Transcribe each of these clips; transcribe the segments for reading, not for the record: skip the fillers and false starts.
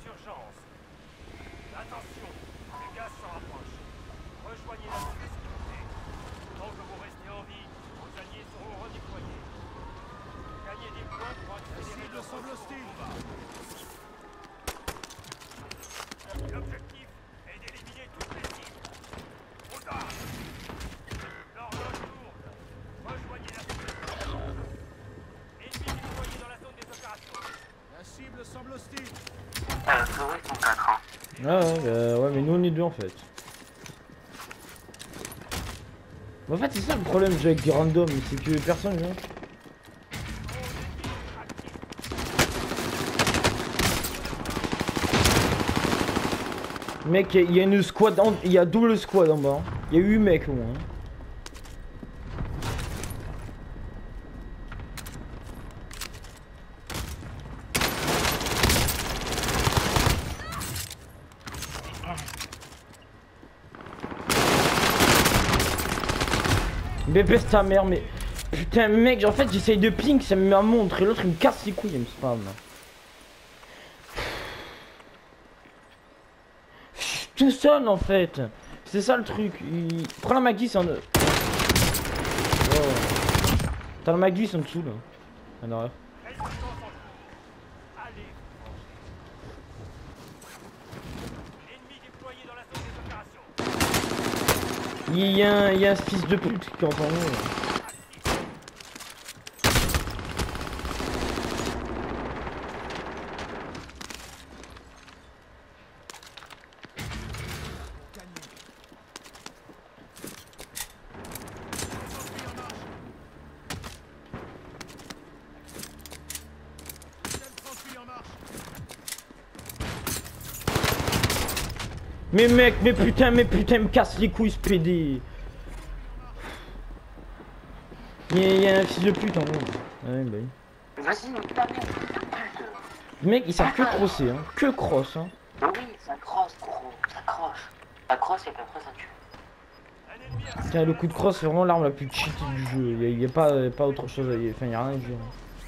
urgence. Attention, le gaz s'en rapproche. Rejoignez la zone de sécurité. Tant que vous restez en vie, vos alliés seront redéployés. Gagnez des points pour accélérer le semble hostile. L'objectif est d'éliminer toutes les cibles. Aux armes. L'horloge tourne. Rejoignez la zone. Ennemi déployé dans la zone des opérations. La cible semble hostile. Oui, ils sont 4 hein. Ah ouais, mais nous on est deux en fait. En fait c'est ça le problème du jeu avec du random, c'est que personne vient. Mec, il y a une squad, il y a double squad en bas. Il y a 8 mecs au moins. Mais baisse ta mère, mais putain mec, en fait j'essaye de ping, ça me met un montre et l'autre il me casse les couilles, il me spam. Je suis tout seul en fait, c'est ça le truc. Prends la Magus en... Oh. T'as la Magus en dessous là. Alors. Il y a un fils de pute qui entend nous. Mais mec, mais putain, il me casse les couilles ce PD. Il y a un fils de pute en gros. Ouais, bah oui. Vas-y, ta mère, Mec, ils savent que crosser, hein. Que cross, hein. oui, ça crosse, gros, ça croche. Ça crosse et puis après ça tue. Putain, le coup de cross, c'est vraiment l'arme la plus cheatée du jeu. Il y a pas autre chose à dire. Enfin, il y a rien à dire.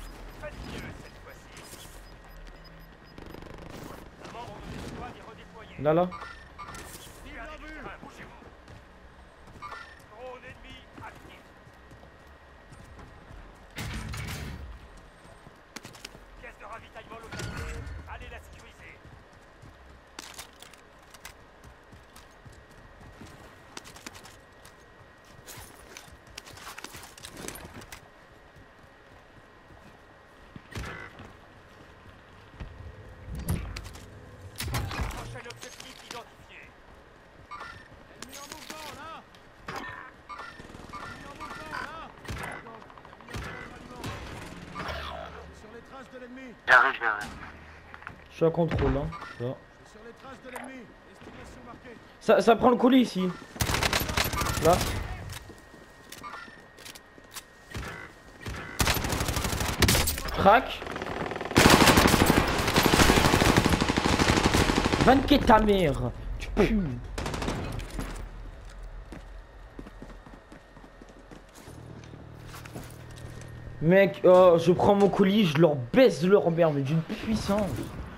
Là. J'arrive. Je suis à contrôle, hein. Ça prend le colis ici. Là. Crac. Vanquer ta mère. Tu pues. Mec, oh, je prends mon colis, je leur baisse leur merde, mais d'une puissance.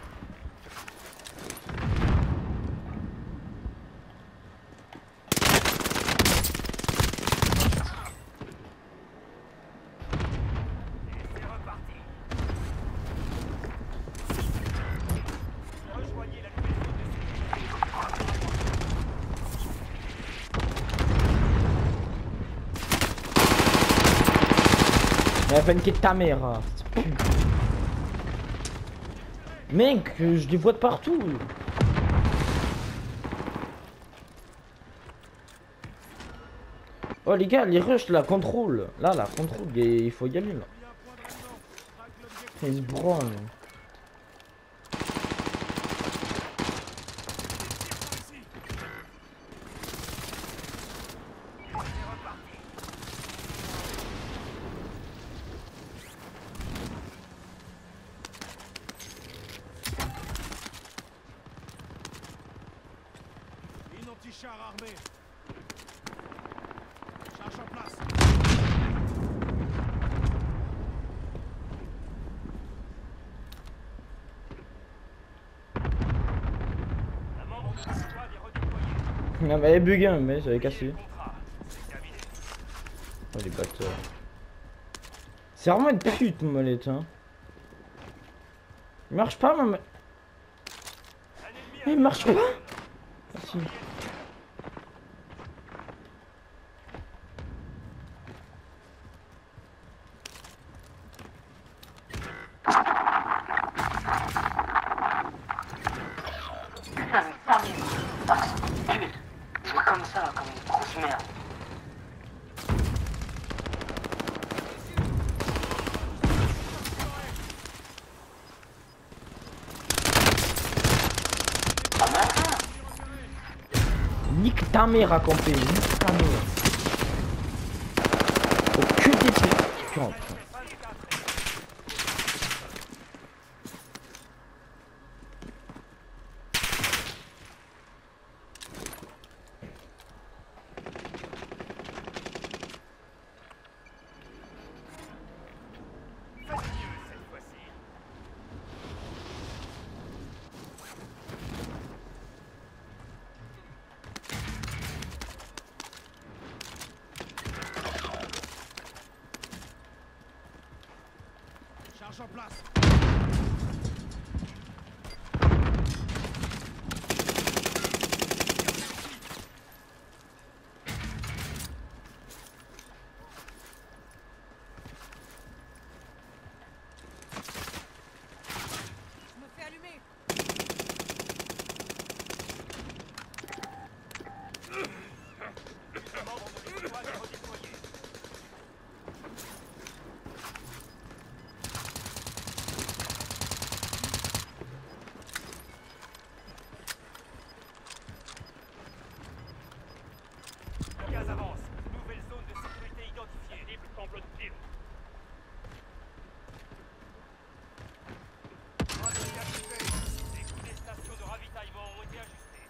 La vanquer ta mère. Mec, je les vois de partout. Oh les gars, les rushs, la contrôle. Là, la contrôle, il faut y aller là. Ils se branlent. Char armé. Charge en place. Non mais elle est buguée, mais j'avais cassé. Contrat. C'est terminé. Oh les bâtards. C'est vraiment une pute mon molette hein. Il marche pas ma Un ennemi Il marche pas. Ah, si. Putain, mais pas les pute. Jouer comme ça, comme une grosse merde. Ah mais enfin. Nique ta mère à camper, nique ta mère. Faut que des putain. Faites mieux cette fois-ci. Charge en place. Je me fais allumer. Un membre de l'équipage est redéployé. Le gaz avance. Nouvelle zone de sécurité identifiée. Cible semble hostile. Trajet activé. Les coûts des stations de ravitaillement ont été ajustés.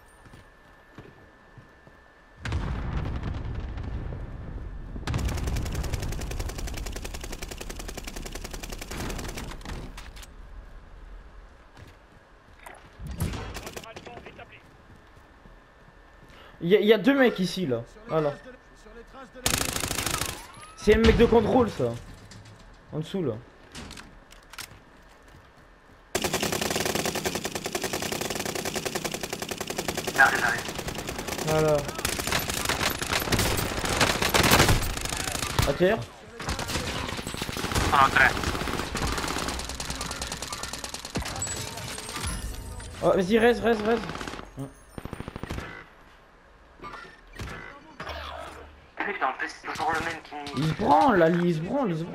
Point de ralliement établi. Il y a deux mecs ici là. Voilà. Sur les traces de l'ennemi. C'est un mec de contrôle ça. En dessous là. J'arrive. Voilà. À terre. En train. Oh, vas-y, reste. Putain, en plus c'est toujours le même qui me... Il se branle là, il se branle. Sur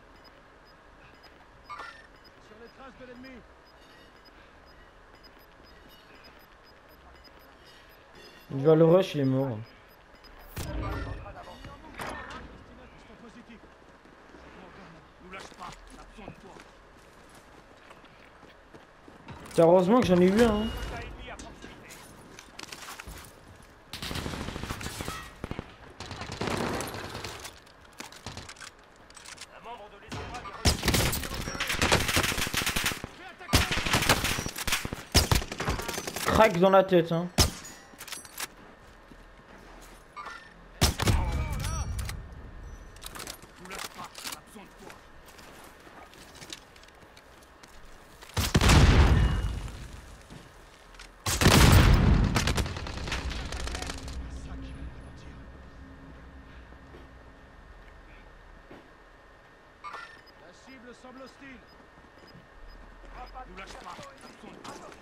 les traces de l'ennemi. Il va le rush, il est mort. Destination positive. Nous lâche pas. On a besoin de toi. C'est heureusement que j'en ai eu un. Hein. Soldat ennemi à proximité. Un membre de l'escouade est redéployé. Crack dans la tête. Hein. Nous lâche pas. On a besoin de toi. Ça qui va nous ralentir. La cible semble hostile. Nous lâche pas. On a besoin de toi.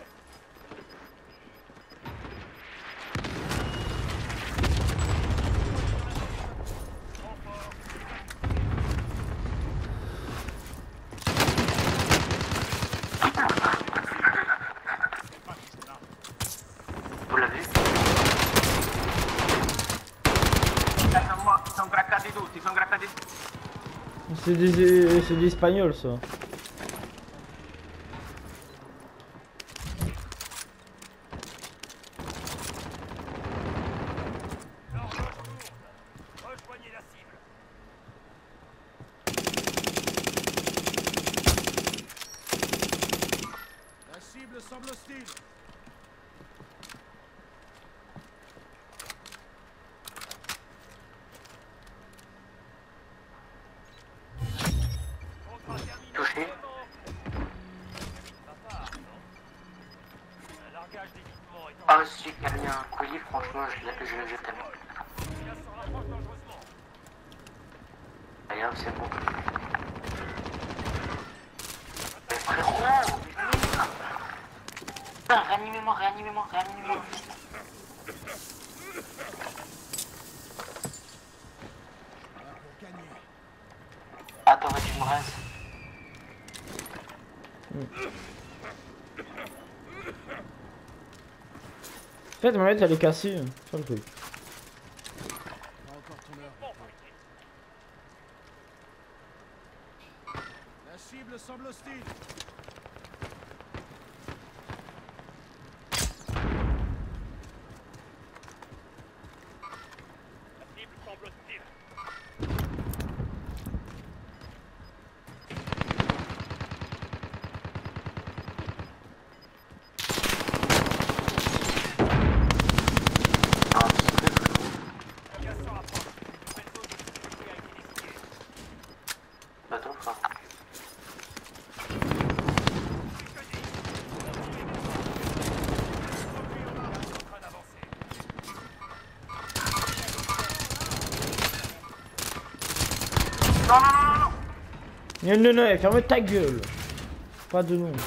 Vous l'avez vu? Sono craccati tutti, sono craccati tutti. C'est des Espagnols ça. L'horloge tourne. Rejoignez la cible. La cible semble hostile. Regarde, c'est bon. Mais frérot, putain, réanimez-moi, réanimez-moi, réanimez-moi. Là pour gagner. Attends, mais tu me restes. En fait, ma manette elle est cassée. C'est ça le truc. Pas encore ton heure. La cible semble hostile. La cible semble hostile. Non, c'est vrai, frérot. Le gaz se rapproche. Une nouvelle zone de sécurité a été décidée. Attends, frère. En train d'avancer. Non, non, non, ferme ta gueule. Pas de nom.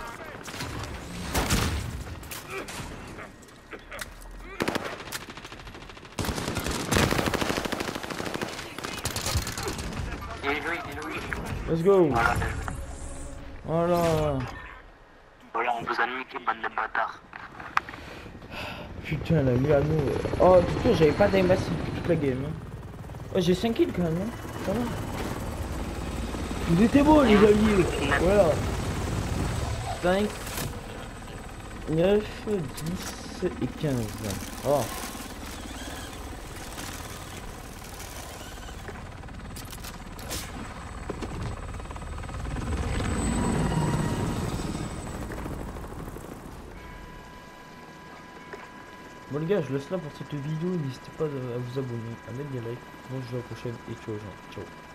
Il est Louis, il est Louis. Let's go. Voilà, Voilà. voilà, on vous a niqué, bande de bâtards. Putain, la nuit à nous. Oh, du coup, j'avais pas d'aim massif toute la game. Hein. Oh, j'ai 5 kills quand même. Hein. Ça va. Ils étaient beaux, les alliés. Voilà. 5, 9, 10 et 15. Oh. Bon les gars, je laisse là pour cette vidéo, n'hésitez pas à vous abonner, à mettre des likes. Moi je vous dis à la prochaine et ciao, ciao.